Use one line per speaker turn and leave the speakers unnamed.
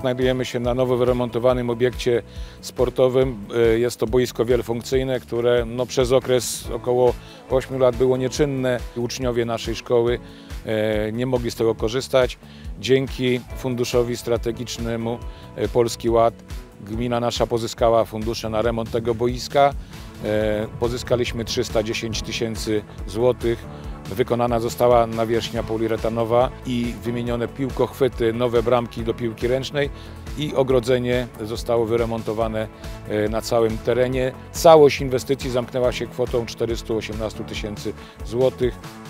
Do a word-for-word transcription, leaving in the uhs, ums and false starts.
Znajdujemy się na nowo wyremontowanym obiekcie sportowym. Jest to boisko wielofunkcyjne, które no, przez okres około ośmiu lat było nieczynne. Uczniowie naszej szkoły nie mogli z tego korzystać. Dzięki Funduszowi Strategicznemu Polski Ład gmina nasza pozyskała fundusze na remont tego boiska. Pozyskaliśmy trzysta dziesięć tysięcy złotych. Wykonana została nawierzchnia poliuretanowa i wymienione piłkochwyty, nowe bramki do piłki ręcznej i ogrodzenie zostało wyremontowane na całym terenie. Całość inwestycji zamknęła się kwotą czterystu osiemnastu tysięcy złotych.